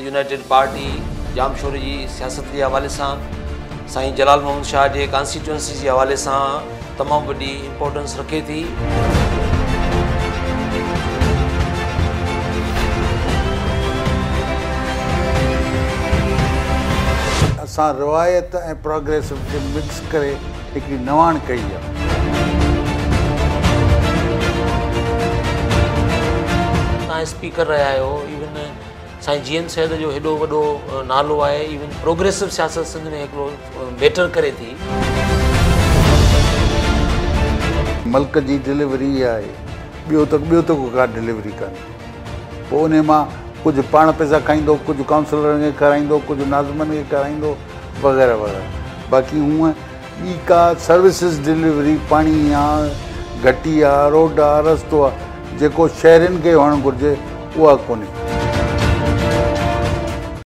United party जामशोरी जी सियासत के हवाले से साईं जलाल मोहम्मद शाह के कॉन्स्टिट्यूंसी के हवाले से तमाम वही इम्पोर्टेंस रखे थी। असां रिवायत ए प्रोग्रेसिव के मिक्स करे एक नवाण कई है। स्पीकर रहा हो, इवन साईं GN सैद जो हेडो वडो नालो है, इवन प्रोग्रेसिव सियासत सिंध में एक बेटर करे थी। मुल्क की डिलीवरी है, बो तो का डिलीवरी कर उन कुछ पान पैसा खाइंदो, कुछ काउंसलर के कराइंदो, कुछ नाज़मन के कराइंदो वगैरह वगैरह। बाकी हूँ बी का सर्विसेज डिलीवरी पानी आ घटी आ रोड आ रस्तो आ जेको शहरन के होण घुर्जे उहा कोन्हे।